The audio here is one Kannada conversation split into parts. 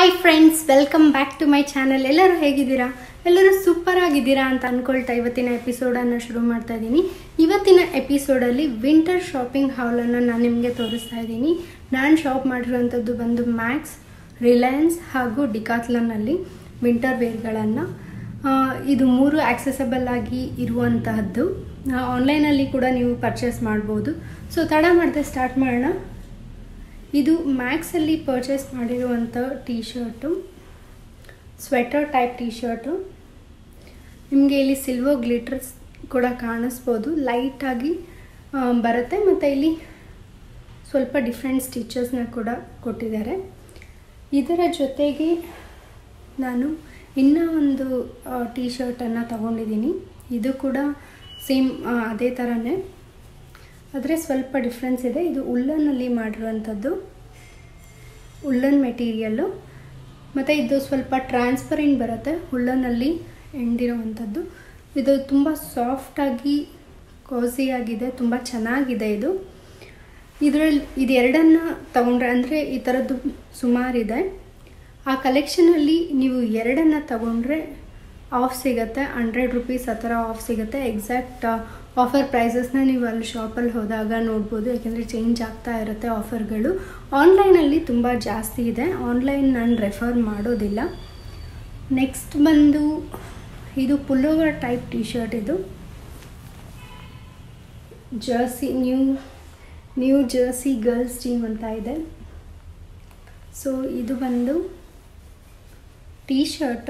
Hi friends, welcome back to my channel. ಎಲ್ಲರೂ ಹೇಗಿದ್ದೀರಾ? ಎಲ್ಲರೂ ಸೂಪರ್ ಆಗಿದ್ದೀರಾ ಅಂತ ಅಂದ್ಕೊಳ್ತಾ ಇವತ್ತಿನ ಎಪಿಸೋಡನ್ನು ಶುರು ಮಾಡ್ತಾ ಇದ್ದೀನಿ. ಇವತ್ತಿನ ಎಪಿಸೋಡಲ್ಲಿ ವಿಂಟರ್ ಶಾಪಿಂಗ್ ಹಾಲನ್ನು ನಾನು ನಿಮಗೆ ತೋರಿಸ್ತಾ ಇದ್ದೀನಿ. ನಾನು ಶಾಪ್ ಮಾಡಿರುವಂಥದ್ದು ಬಂದು ಮ್ಯಾಕ್ಸ್, ರಿಲಯನ್ಸ್ ಹಾಗೂ ಡಿಕಾಥ್ಲಾನ್ನಲ್ಲಿ ವಿಂಟರ್ ವೇರ್ಗಳನ್ನು. ಇದು 3 ಆಕ್ಸೆಸಬಲ್ ಆಗಿ ಇರುವಂತಹದ್ದು. ಆನ್ಲೈನಲ್ಲಿ ಕೂಡ ನೀವು ಪರ್ಚೇಸ್ ಮಾಡ್ಬೋದು. ಸೊ ತಡ ಮಾಡದೆ ಸ್ಟಾರ್ಟ್ ಮಾಡೋಣ. ಇದು ಮ್ಯಾಕ್ಸಲ್ಲಿ ಪರ್ಚೇಸ್ ಮಾಡಿರುವಂಥ T shirt, sweater type T shirt. ನಿಮಗೆ ಇಲ್ಲಿ ಸಿಲ್ವರ್ ಗ್ಲಿಟರ್ಸ್ ಕೂಡ ಕಾಣಿಸ್ಬೋದು, ಲೈಟಾಗಿ ಬರುತ್ತೆ. ಮತ್ತು ಇಲ್ಲಿ ಸ್ವಲ್ಪ ಡಿಫ್ರೆಂಟ್ ಸ್ಟಿಚಸ್ನ ಕೂಡ ಕೊಟ್ಟಿದ್ದಾರೆ. ಇದರ ಜೊತೆಗೆ ನಾನು ಇನ್ನೂ ಒಂದು ಟೀ ಶರ್ಟನ್ನು ತಗೊಂಡಿದ್ದೀನಿ. ಇದು ಕೂಡ ಸೇಮ್ ಅದೇ ಥರನೇ, ಆದರೆ ಸ್ವಲ್ಪ ಡಿಫ್ರೆನ್ಸ್ ಇದೆ. ಇದು ಉಲ್ಲನ್ನಲ್ಲಿ ಮಾಡಿರುವಂಥದ್ದು, ಉಲ್ಲನ್ ಮೆಟೀರಿಯಲ್ಲು. ಮತ್ತು ಇದು ಸ್ವಲ್ಪ ಟ್ರಾನ್ಸ್ಪರೆಂಟ್ ಬರುತ್ತೆ, ಉಲ್ಲನ್ನಲ್ಲಿ ಎಂಡಿರುವಂಥದ್ದು. ಇದು ತುಂಬ ಸಾಫ್ಟಾಗಿ ಕಾಸಿಯಾಗಿದೆ, ತುಂಬ ಚೆನ್ನಾಗಿದೆ. ಇದೆರಡನ್ನು ತಗೊಂಡ್ರೆ, ಅಂದರೆ ಈ ಥರದ್ದು ಸುಮಾರಿದೆ. ಆ ಕಲೆಕ್ಷನಲ್ಲಿ ನೀವು ಎರಡನ್ನು ತಗೊಂಡ್ರೆ ಆಫ್ ಸಿಗುತ್ತೆ, 100 ರೂಪೀಸ್ ಆ ಥರ ಆಫ್ ಸಿಗುತ್ತೆ. ಎಕ್ಸಾಕ್ಟ್ ಆಫರ್ ಪ್ರೈಸಸ್ನ ನೀವು ಅಲ್ಲಿ ಶಾಪಲ್ಲಿ ಹೋದಾಗ ನೋಡ್ಬೋದು, ಯಾಕೆಂದರೆ ಚೇಂಜ್ ಆಗ್ತಾ ಇರುತ್ತೆ ಆಫರ್ಗಳು. ಆನ್ಲೈನಲ್ಲಿ ತುಂಬ ಜಾಸ್ತಿ ಇದೆ, ಆನ್ಲೈನ್ ನಾನು ರೆಫರ್ ಮಾಡೋದಿಲ್ಲ. ನೆಕ್ಸ್ಟ್ ಬಂದು ಇದು ಪುಲ್ಲೋವರ್ ಟೈಪ್ ಟೀ ಶರ್ಟ್. ಇದು jersey New Jersey girls team ಅಂತ ಇದೆ. ಸೊ ಇದು ಬಂದು ಟೀ ಶರ್ಟು.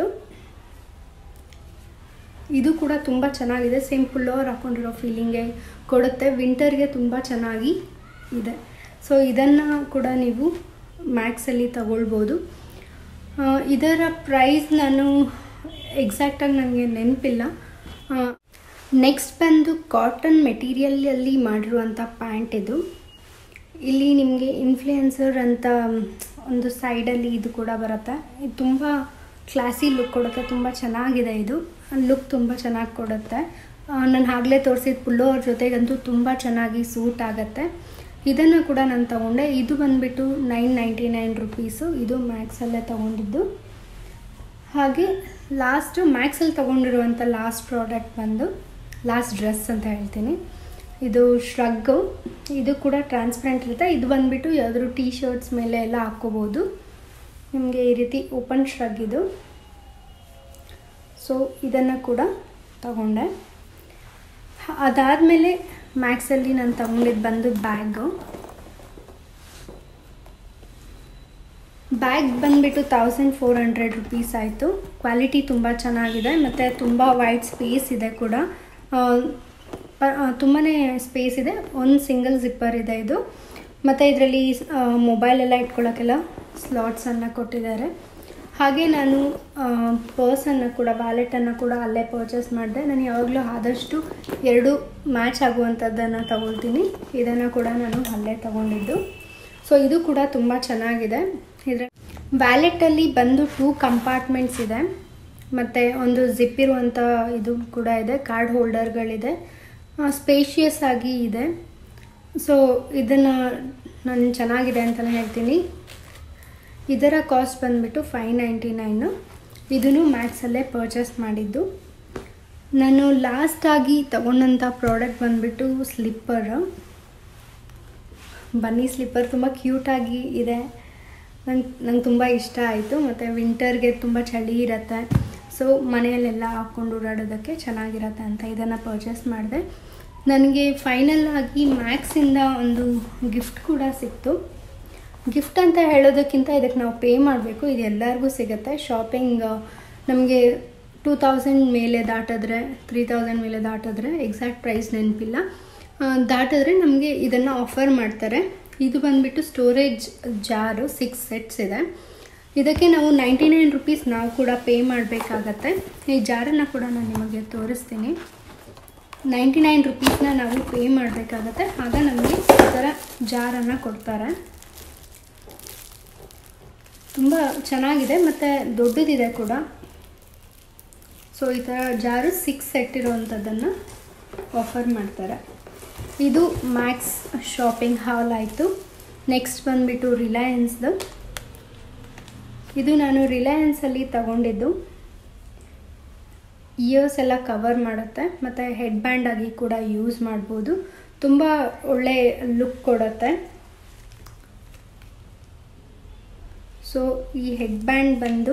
ಇದು ಕೂಡ ತುಂಬ ಚೆನ್ನಾಗಿದೆ, ಸೇಮ್ ಪುಲ್ಲೋವರ್ ಹಾಕೊಂಡಿರೋ ಫೀಲಿಂಗೇ ಕೊಡುತ್ತೆ. ವಿಂಟರ್ಗೆ ತುಂಬ ಚೆನ್ನಾಗಿ ಇದೆ. ಸೊ ಇದನ್ನು ಕೂಡ ನೀವು ಮ್ಯಾಕ್ಸಲ್ಲಿ ತಗೊಳ್ಬೋದು. ಇದರ ಪ್ರೈಸ್ ನಾನು ಎಕ್ಸಾಕ್ಟಾಗಿ ನನಗೆ ನೆನಪಿಲ್ಲ. ನೆಕ್ಸ್ಟ್ ಬಂದು ಕಾಟನ್ ಮೆಟೀರಿಯಲಲ್ಲಿ ಮಾಡಿರುವಂಥ ಪ್ಯಾಂಟ್. ಇದು ಇಲ್ಲಿ ನಿಮಗೆ ಇನ್ಫ್ಲುಯೆನ್ಸರ್ ಅಂತ ಒಂದು ಸೈಡಲ್ಲಿ ಇದು ಕೂಡ ಬರುತ್ತೆ. ಇದು ತುಂಬ ಕ್ಲಾಸಿ ಲುಕ್ ಕೊಡುತ್ತೆ, ತುಂಬ ಚೆನ್ನಾಗಿದೆ. ಇದು ಲುಕ್ ತುಂಬ ಚೆನ್ನಾಗಿ ಕೊಡುತ್ತೆ. ನಾನು ಆಗಲೇ ತೋರಿಸಿದ ಪುಲ್ಲೋವರ್ ಜೊತೆಗಂತೂ ತುಂಬ ಚೆನ್ನಾಗಿ ಸೂಟ್ ಆಗುತ್ತೆ. ಇದನ್ನು ಕೂಡ ನಾನು ತೊಗೊಂಡೆ. ಇದು ಬಂದುಬಿಟ್ಟು 999 ರೂಪೀಸು. ಇದು ಮ್ಯಾಕ್ಸಲ್ಲೇ ತೊಗೊಂಡಿದ್ದು. ಹಾಗೆ ಮ್ಯಾಕ್ಸಲ್ಲಿ ತೊಗೊಂಡಿರುವಂಥ ಲಾಸ್ಟ್ ಪ್ರಾಡಕ್ಟ್ ಬಂದು ಲಾಸ್ಟ್ ಡ್ರೆಸ್ ಅಂತ ಹೇಳ್ತೀನಿ. ಇದು ಶ್ರಗ್ಗು. ಇದು ಕೂಡ ಟ್ರಾನ್ಸ್ಪರೆಂಟ್ ಇರುತ್ತೆ. ಇದು ಬಂದುಬಿಟ್ಟು ಯಾವುದಾದ್ರು ಟೀ ಶರ್ಟ್ಸ್ ಮೇಲೆ ಎಲ್ಲ ಹಾಕ್ಕೋಬೋದು. ನಿಮಗೆ ಈ ರೀತಿ ಓಪನ್ ಶ್ರಗ್ ಇದು. ಸೊ ಇದನ್ನು ಕೂಡ ತಗೊಂಡೆ. ಅದಾದಮೇಲೆ ಮ್ಯಾಕ್ಸಲ್ಲಿ ನಾನು ತಗೊಂಡಿದ್ದು ಬಂದು ಬ್ಯಾಗ್ ಬಂದುಬಿಟ್ಟು 1400 ರೂಪೀಸ್ ಆಯಿತು. ಕ್ವಾಲಿಟಿ ತುಂಬ ಚೆನ್ನಾಗಿದೆ ಮತ್ತು ತುಂಬ ವೈಡ್ ಸ್ಪೇಸ್ ಇದೆ ಕೂಡ. ತುಂಬಾ ಸ್ಪೇಸ್ ಇದೆ. ಒಂದು ಸಿಂಗಲ್ ಜಿಪ್ಪರ್ ಇದೆ ಇದು. ಮತ್ತು ಇದರಲ್ಲಿ ಮೊಬೈಲೆಲ್ಲ ಇಟ್ಕೊಳ್ಳೋಕ್ಕೆಲ್ಲ ಸ್ಲಾಟ್ಸನ್ನು ಕೊಟ್ಟಿದ್ದಾರೆ. ಹಾಗೆ ನಾನು ಪರ್ಸನ್ನು ಕೂಡ, ವ್ಯಾಲೆಟನ್ನು ಕೂಡ ಅಲ್ಲೇ ಪರ್ಚೇಸ್ ಮಾಡಿದೆ. ನಾನು ಯಾವಾಗಲೂ ಆದಷ್ಟು 2 ಮ್ಯಾಚ್ ಆಗುವಂಥದ್ದನ್ನು ತಗೊಳ್ತೀನಿ. ಇದನ್ನು ಕೂಡ ನಾನು ಅಲ್ಲೇ ತಗೊಂಡಿದ್ದು. ಸೊ ಇದು ಕೂಡ ತುಂಬ ಚೆನ್ನಾಗಿದೆ. ಇದರ ವ್ಯಾಲೆಟಲ್ಲಿ ಬಂದು 2 ಕಂಪಾರ್ಟ್ಮೆಂಟ್ಸ್ ಇದೆ, ಮತ್ತು ಒಂದು ಜಿಪ್ ಇರುವಂಥ ಇದು ಕೂಡ ಇದೆ. ಕಾರ್ಡ್ ಹೋಲ್ಡರ್ಗಳಿದೆ, ಸ್ಪೇಷಿಯಸ್ ಆಗಿ ಇದೆ. ಸೊ ಇದನ್ನು ನಾನು ಚೆನ್ನಾಗಿದೆ ಅಂತಲೇ ಹೇಳ್ತೀನಿ. ಇದರ ಕಾಸ್ಟ್ ಬಂದುಬಿಟ್ಟು 599. ಇದನ್ನು ಮ್ಯಾಕ್ಸಲ್ಲೇ ಪರ್ಚೇಸ್ ಮಾಡಿದ್ದು. ನಾನು ಲಾಸ್ಟಾಗಿ ತಗೊಂಡಂಥ ಪ್ರಾಡಕ್ಟ್ ಬಂದುಬಿಟ್ಟು ಬನ್ನಿ ಸ್ಲಿಪ್ಪರ್. ತುಂಬ ಕ್ಯೂಟಾಗಿ ಇದೆ, ನಂಗೆ ತುಂಬ ಇಷ್ಟ ಆಯಿತು. ಮತ್ತು ವಿಂಟರ್ಗೆ ತುಂಬ ಚಳಿ ಇರುತ್ತೆ, ಸೊ ಮನೆಯಲ್ಲೆಲ್ಲ ಹಾಕ್ಕೊಂಡು ಓಡಾಡೋದಕ್ಕೆ ಚೆನ್ನಾಗಿರುತ್ತೆ ಅಂತ ಇದನ್ನು ಪರ್ಚೇಸ್ ಮಾಡಿದೆ. ನನಗೆ ಫೈನಲ್ ಆಗಿ ಮ್ಯಾಕ್ಸಿಂದ ಒಂದು ಗಿಫ್ಟ್ ಕೂಡ ಸಿಕ್ತು. ಗಿಫ್ಟ್ ಅಂತ ಹೇಳೋದಕ್ಕಿಂತ ಇದಕ್ಕೆ ನಾವು ಪೇ ಮಾಡಬೇಕು. ಇದು ಎಲ್ಲರಿಗೂ ಸಿಗುತ್ತೆ. ಶಾಪಿಂಗ್ ನಮಗೆ 2000 ಮೇಲೆ ದಾಟಿದ್ರೆ, 3000 ಮೇಲೆ ದಾಟಿದ್ರೆ, ಎಕ್ಸಾಕ್ಟ್ ಪ್ರೈಸ್ ನೆನಪಿಲ್ಲ, ದಾಟಿದ್ರೆ ನಮಗೆ ಇದನ್ನು ಆಫರ್ ಮಾಡ್ತಾರೆ. ಇದು ಬಂದುಬಿಟ್ಟು ಸ್ಟೋರೇಜ್ ಜಾರು 6 ಸೆಟ್ಸ್ ಇದೆ. ಇದಕ್ಕೆ ನಾವು 99 ರೂಪೀಸ್ ನಾವು ಕೂಡ ಪೇ ಮಾಡಬೇಕಾಗತ್ತೆ. ಈ ಜಾರನ್ನು ಕೂಡ ನಾನು ನಿಮಗೆ ತೋರಿಸ್ತೀನಿ. 99 ರೂಪೀಸ್ನ ನಾವು ಪೇ ಮಾಡಬೇಕಾಗತ್ತೆ. ಆಗ ನಮಗೆ ಈ ಥರ ಜಾರನ್ನು ಕೊಡ್ತಾರೆ. ತುಂಬ ಚೆನ್ನಾಗಿದೆ ಮತ್ತು ದೊಡ್ಡದಿದೆ ಕೂಡ. ಸೊ ಈ ಥರ ಜಾರು 6 ಸೆಟ್ ಇರೋವಂಥದ್ದನ್ನು ಆಫರ್ ಮಾಡ್ತಾರೆ. ಇದು ಮ್ಯಾಕ್ಸ್ ಶಾಪಿಂಗ್ ಹಾಲ್ ಆಯಿತು. ನೆಕ್ಸ್ಟ್ ಬಂದುಬಿಟ್ಟು ರಿಲಯನ್ಸ್ದು. ಇದು ನಾನು ರಿಲಯನ್ಸಲ್ಲಿ ತಗೊಂಡಿದ್ದು. ಇಯರ್ಸ್ ಎಲ್ಲ ಕವರ್ ಮಾಡುತ್ತೆ ಮತ್ತು ಹೆಡ್ ಬ್ಯಾಂಡ್ ಆಗಿ ಕೂಡ ಯೂಸ್ ಮಾಡ್ಬೋದು. ತುಂಬ ಒಳ್ಳೆ ಲುಕ್ ಕೊಡುತ್ತೆ. ಸೊ ಈ ಹೆಡ್ ಬ್ಯಾಂಡ್ ಬಂದು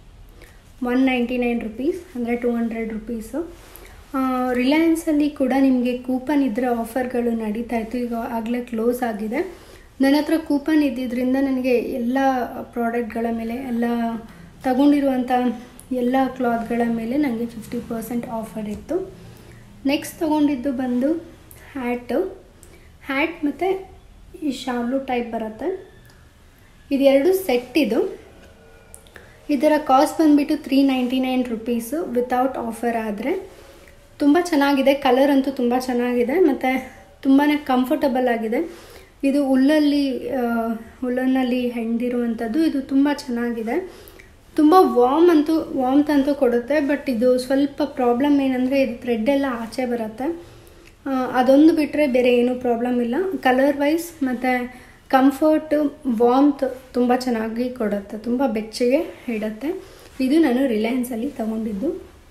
199 ರುಪೀಸ್, ಅಂದರೆ 200 ರುಪೀಸು. ರಿಲಯನ್ಸಲ್ಲಿ ಕೂಡ ನಿಮಗೆ ಕೂಪನ್ ಇದ್ದರೆ ಆಫರ್ಗಳು ನಡೀತಾ ಇತ್ತು. ಈಗ ಆಗಲೇ ಕ್ಲೋಸ್ ಆಗಿದೆ. ನನ್ನ ಹತ್ರ ಕೂಪನ್ ಇದ್ದಿದ್ದರಿಂದ ನನಗೆ ಎಲ್ಲ ಪ್ರಾಡಕ್ಟ್ಗಳ ಮೇಲೆ, ಎಲ್ಲ ತಗೊಂಡಿರುವಂಥ ಎಲ್ಲ ಕ್ಲಾತ್ಗಳ ಮೇಲೆ ನನಗೆ 50% ಆಫರ್ ಇತ್ತು. ನೆಕ್ಸ್ಟ್ ತೊಗೊಂಡಿದ್ದು ಬಂದು ಹ್ಯಾಟ್ ಮತ್ತು ಈ ಶಾಲು ಟೈಪ್ ಬರುತ್ತೆ. ಇದೆರಡು ಸೆಟ್. ಇದರ ಕಾಸ್ಟ್ ಬಂದುಬಿಟ್ಟು 399 ರುಪೀಸು ವಿತೌಟ್ ಆಫರ್. ಆದರೆ ತುಂಬ ಚೆನ್ನಾಗಿದೆ, ಕಲರ್ ಅಂತೂ ತುಂಬ ಚೆನ್ನಾಗಿದೆ ಮತ್ತು ತುಂಬಾ ಕಂಫರ್ಟಬಲ್ ಆಗಿದೆ. ಇದು ಉಲ್ಲನ್ನಲ್ಲಿ ಹೆಣ್ದಿರುವಂಥದ್ದು. ಇದು ತುಂಬ ಚೆನ್ನಾಗಿದೆ. ತುಂಬ ವಾರ್ಮ್ತ್ ಅಂತೂ ಕೊಡುತ್ತೆ. ಬಟ್ ಇದು ಸ್ವಲ್ಪ ಪ್ರಾಬ್ಲಮ್ ಏನಂದರೆ ಇದು ಥ್ರೆಡ್ ಎಲ್ಲ ಆಚೆ ಬರುತ್ತೆ. ಅದೊಂದು ಬಿಟ್ಟರೆ ಬೇರೆ ಏನೂ ಪ್ರಾಬ್ಲಮ್ ಇಲ್ಲ. ಕಲರ್ ವೈಸ್ ಮತ್ತು ಕಂಫರ್ಟು, ವಾರ್ಮ್ತ್ ತುಂಬ ಚೆನ್ನಾಗಿ ಕೊಡುತ್ತೆ, ತುಂಬ ಬೆಚ್ಚಗೆ ಇಡುತ್ತೆ. ಇದು ನಾನು ರಿಲಯನ್ಸಲ್ಲಿ ತಗೊಂಡಿದ್ದು.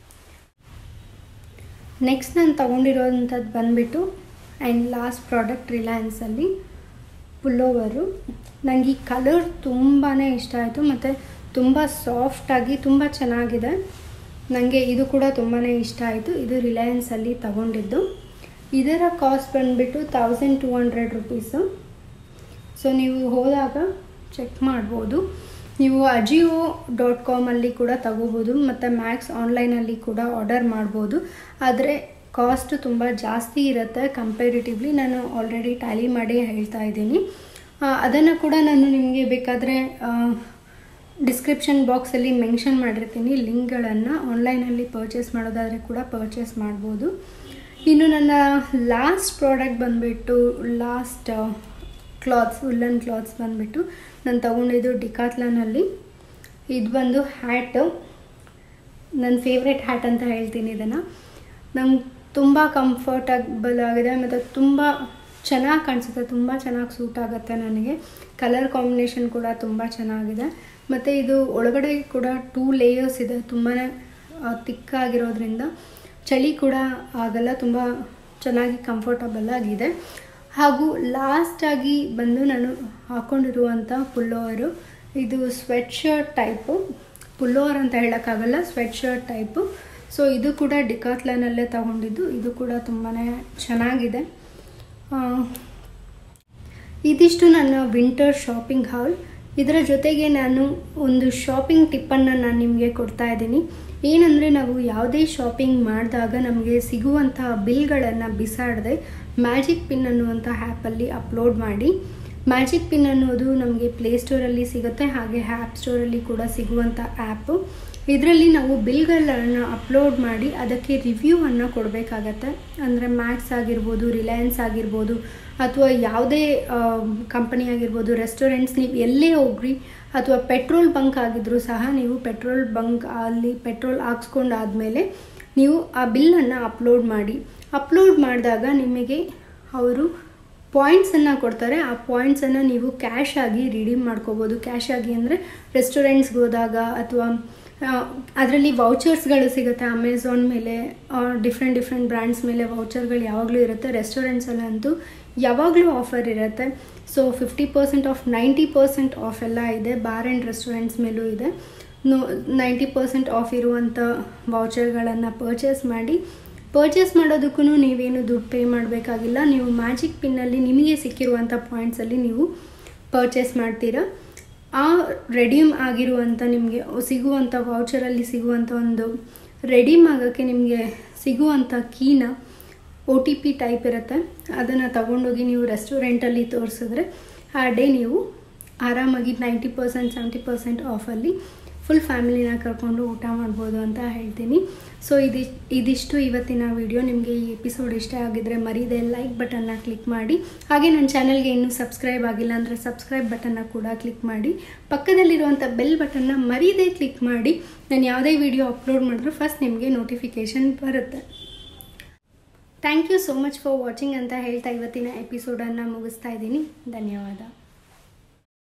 ನೆಕ್ಸ್ಟ್ ನಾನು ತಗೊಂಡಿರೋವಂಥದ್ದು ಬಂದುಬಿಟ್ಟು ಆ್ಯಂಡ್ ಲಾಸ್ಟ್ ಪ್ರಾಡಕ್ಟ್ ರಿಲಯನ್ಸಲ್ಲಿ ಪುಲ್ಲೋವರು. ನನಗೆ ಈ ಕಲರ್ ತುಂಬಾ ಇಷ್ಟ ಆಯಿತು ಮತ್ತು ತುಂಬ ಸಾಫ್ಟಾಗಿ ತುಂಬ ಚೆನ್ನಾಗಿದೆ. ನನಗೆ ಇದು ಕೂಡ ತುಂಬಾ ಇಷ್ಟ ಆಯಿತು. ಇದು ರಿಲಯನ್ಸಲ್ಲಿ ತಗೊಂಡಿದ್ದು. ಇದರ ಕಾಸ್ಟ್ ಬಂದುಬಿಟ್ಟು 1200 ರುಪೀಸು. ಸೊ ನೀವು ಹೋದಾಗ ಚೆಕ್ ಮಾಡ್ಬೋದು. ನೀವು ajiyo.com ಕೂಡ ತಗೋಬೋದು ಮತ್ತು ಮ್ಯಾಕ್ಸ್ ಆನ್ಲೈನಲ್ಲಿ ಕೂಡ ಆರ್ಡರ್ ಮಾಡ್ಬೋದು. ಆದರೆ ಕಾಸ್ಟ್ ತುಂಬ ಜಾಸ್ತಿ ಇರುತ್ತೆ ಕಂಪೇರಿಟಿವ್ಲಿ. ನಾನು ಆಲ್ರೆಡಿ ಟ್ಯಾಲಿ ಮಾಡಿ ಹೇಳ್ತಾ ಇದ್ದೀನಿ. ಅದನ್ನು ಕೂಡ ನಾನು ನಿಮಗೆ ಬೇಕಾದರೆ ಡಿಸ್ಕ್ರಿಪ್ಷನ್ ಬಾಕ್ಸಲ್ಲಿ ಮೆನ್ಷನ್ ಮಾಡಿರ್ತೀನಿ ಲಿಂಕ್ಗಳನ್ನು. ಆನ್ಲೈನಲ್ಲಿ ಪರ್ಚೇಸ್ ಮಾಡೋದಾದರೆ ಕೂಡ ಪರ್ಚೇಸ್ ಮಾಡ್ಬೋದು. ಇನ್ನು ನನ್ನ ಲಾಸ್ಟ್ ಪ್ರಾಡಕ್ಟ್ ಬಂದುಬಿಟ್ಟು ಉಲ್ಲನ್ ಕ್ಲಾತ್ಸ್ ಬಂದುಬಿಟ್ಟು ನಾನು ತೊಗೊಂಡಿದ್ದು ಡಿಕಾತ್ಲನಲ್ಲಿ. ಇದು ಬಂದು ಹ್ಯಾಟು. ನನ್ನ ಫೇವ್ರೆಟ್ ಹ್ಯಾಟ್ ಅಂತ ಹೇಳ್ತೀನಿ ಇದನ್ನು. ನಂಗೆ ತುಂಬ ಕಂಫರ್ಟಬಲ್ ಆಗಿದೆ ಮತ್ತು ತುಂಬ ಚೆನ್ನಾಗಿ ಕಾಣಿಸುತ್ತೆ, ತುಂಬ ಚೆನ್ನಾಗಿ ಸೂಟ್ ಆಗುತ್ತೆ ನನಗೆ. ಕಲರ್ ಕಾಂಬಿನೇಷನ್ ಕೂಡ ತುಂಬ ಚೆನ್ನಾಗಿದೆ ಮತ್ತು ಇದು ಒಳಗಡೆ ಕೂಡ 2 ಲೇಯರ್ಸ್ ಇದೆ. ತುಂಬಾ ತಿಕ್ಕಾಗಿರೋದ್ರಿಂದ ಚಳಿ ಕೂಡ ಆಗಲ್ಲ, ತುಂಬ ಚೆನ್ನಾಗಿ ಕಂಫರ್ಟಬಲ್ ಆಗಿದೆ. ಹಾಗೂ ಲಾಸ್ಟಾಗಿ ಬಂದು ನಾನು ಹಾಕ್ಕೊಂಡಿರುವಂಥ ಪುಲ್ಲೋವರು. ಇದು ಸ್ವೆಟ್ ಶರ್ಟ್ ಟೈಪು. ಪುಲ್ಲೋವರ್ ಅಂತ ಹೇಳೋಕ್ಕಾಗಲ್ಲ, ಸ್ವೆಟ್ ಶರ್ಟ್ ಟೈಪು. ಸೊ ಇದು ಕೂಡ ಡಿಕಾತ್ಲನಲ್ಲೇ ತಗೊಂಡಿದ್ದು. ಇದು ಕೂಡ ತುಂಬಾ ಚೆನ್ನಾಗಿದೆ. ಇದಿಷ್ಟು ನನ್ನ ವಿಂಟರ್ ಶಾಪಿಂಗ್ ಹಾಲ್. ಇದರ ಜೊತೆಗೆ ನಾನು ಒಂದು ಶಾಪಿಂಗ್ ಟಿಪ್ಪನ್ನು ನಾನು ನಿಮಗೆ ಕೊಡ್ತಾ ಇದ್ದೀನಿ. ಏನಂದರೆ ನಾವು ಯಾವುದೇ ಶಾಪಿಂಗ್ ಮಾಡಿದಾಗ ನಮಗೆ ಸಿಗುವಂಥ ಬಿಲ್ಗಳನ್ನು ಬಿಸಾಡದೆ ಮ್ಯಾಜಿಕ್ ಪಿನ್ ಅನ್ನುವಂಥ ಆ್ಯಪಲ್ಲಿ ಅಪ್ಲೋಡ್ ಮಾಡಿ. ಮ್ಯಾಜಿಕ್ ಪಿನ್ ಅನ್ನೋದು ನಮಗೆ ಪ್ಲೇಸ್ಟೋರಲ್ಲಿ ಸಿಗುತ್ತೆ, ಹಾಗೆ ಆ್ಯಪ್ ಸ್ಟೋರಲ್ಲಿ ಕೂಡ ಸಿಗುವಂಥ ಆ್ಯಪು. ಇದರಲ್ಲಿ ನಾವು ಬಿಲ್ಗಳನ್ನು ಅಪ್ಲೋಡ್ ಮಾಡಿ ಅದಕ್ಕೆ ರಿವ್ಯೂವನ್ನು ಕೊಡಬೇಕಾಗತ್ತೆ. ಅಂದರೆ ಮ್ಯಾಕ್ಸ್ ಆಗಿರ್ಬೋದು, ರಿಲಯನ್ಸ್ ಆಗಿರ್ಬೋದು, ಅಥವಾ ಯಾವುದೇ ಕಂಪನಿ ಆಗಿರ್ಬೋದು, ರೆಸ್ಟೋರೆಂಟ್ಸ್, ನೀವು ಎಲ್ಲೇ ಹೋಗ್ರಿ, ಅಥವಾ ಪೆಟ್ರೋಲ್ ಬಂಕ್ ಆಗಿದ್ರೂ ಸಹ ನೀವು ಪೆಟ್ರೋಲ್ ಬಂಕ್ ಅಲ್ಲಿ ಪೆಟ್ರೋಲ್ ಹಾಕ್ಸ್ಕೊಂಡಾದಮೇಲೆ ನೀವು ಆ ಬಿಲ್ಲನ್ನು ಅಪ್ಲೋಡ್ ಮಾಡಿ. ಅಪ್ಲೋಡ್ ಮಾಡಿದಾಗ ನಿಮಗೆ ಅವರು ಪಾಯಿಂಟ್ಸನ್ನು ಕೊಡ್ತಾರೆ. ಆ ಪಾಯಿಂಟ್ಸನ್ನು ನೀವು ಕ್ಯಾಶ್ ಆಗಿ ರಿಡೀಮ್ ಮಾಡ್ಕೋಬೋದು. ಕ್ಯಾಶ್ ಆಗಿ ಅಂದರೆ ರೆಸ್ಟೋರೆಂಟ್ಸ್ಗೆ ಹೋದಾಗ, ಅಥವಾ ಅದರಲ್ಲಿ ವೌಚರ್ಸ್ಗಳು ಸಿಗುತ್ತೆ. ಅಮೆಝಾನ್ ಮೇಲೆ ಡಿಫ್ರೆಂಟ್ ಬ್ರ್ಯಾಂಡ್ಸ್ ಮೇಲೆ ವೌಚರ್ಗಳು ಯಾವಾಗಲೂ ಇರುತ್ತೆ. ರೆಸ್ಟೋರೆಂಟ್ಸಲ್ಲಂತೂ ಯಾವಾಗಲೂ ಆಫರ್ ಇರುತ್ತೆ. ಸೊ 50% ಆಫ್, 90% ಆಫ್ ಎಲ್ಲ ಇದೆ. ಬಾರ್ ಆ್ಯಂಡ್ ರೆಸ್ಟೋರೆಂಟ್ಸ್ ಮೇಲೂ ಇದೆ. 90% ಆಫ್ ಇರುವಂಥ ವೌಚರ್ಗಳನ್ನು ಪರ್ಚೇಸ್ ಮಾಡೋದಕ್ಕೂ ನೀವೇನು ದುಡ್ಡು ಪೇ ಮಾಡಬೇಕಾಗಿಲ್ಲ. ನೀವು ಮ್ಯಾಜಿಕ್ ಪಿನ್ನಲ್ಲಿ ನಿಮಗೆ ಸಿಕ್ಕಿರುವಂಥ ಪಾಯಿಂಟ್ಸಲ್ಲಿ ನೀವು ಪರ್ಚೇಸ್ ಮಾಡ್ತೀರಾ. ಆ ರೆಡೀಮ್ ಆಗಿರುವಂಥ ನಿಮಗೆ ಸಿಗುವಂಥ ವೌಚರಲ್ಲಿ ಸಿಗುವಂಥ ಒಂದು ರೆಡೀಮ್ ಆಗೋಕ್ಕೆ ನಿಮಗೆ ಸಿಗುವಂಥ ಕೀನ OTP ಟೈಪ್ ಇರುತ್ತೆ. ಅದನ್ನು ತಗೊಂಡೋಗಿ ನೀವು ರೆಸ್ಟೋರೆಂಟಲ್ಲಿ ತೋರಿಸಿದ್ರೆ ಆ ಡೇ ನೀವು ಆರಾಮಾಗಿ 90% 70% ಆಫಲ್ಲಿ ಫುಲ್ ಫ್ಯಾಮಿಲಿನ ಕರ್ಕೊಂಡು ಊಟ ಮಾಡ್ಬೋದು ಅಂತ ಹೇಳ್ತೀನಿ. ಸೊ ಇದಿಷ್ಟು ಇವತ್ತಿನ ವಿಡಿಯೋ. ನಿಮಗೆ ಈ ಎಪಿಸೋಡ್ ಇಷ್ಟ ಆಗಿದ್ದರೆ ಮರೀದೆ ಲೈಕ್ ಬಟನ್ನ ಕ್ಲಿಕ್ ಮಾಡಿ. ಹಾಗೆ ನನ್ನ ಚಾನಲ್ಗೆ ಇನ್ನೂ ಸಬ್ಸ್ಕ್ರೈಬ್ ಆಗಿಲ್ಲ ಅಂದರೆ ಸಬ್ಸ್ಕ್ರೈಬ್ ಬಟನ್ನ ಕೂಡ ಕ್ಲಿಕ್ ಮಾಡಿ. ಪಕ್ಕದಲ್ಲಿರುವಂಥ ಬೆಲ್ ಬಟನ್ನ ಮರೀದೆ ಕ್ಲಿಕ್ ಮಾಡಿ. ನಾನು ಯಾವುದೇ ವಿಡಿಯೋ ಅಪ್ಲೋಡ್ ಮಾಡಿದ್ರೂ ಫಸ್ಟ್ ನಿಮಗೆ ನೋಟಿಫಿಕೇಷನ್ ಬರುತ್ತೆ. Thank you so much for watching ಅಂತ ಹೇಳ್ತಾ ಇವತ್ತಿನ ಎಪಿಸೋಡನ್ನು ಮುಗಿಸ್ತಾ ಇದ್ದೀನಿ. ಧನ್ಯವಾದ.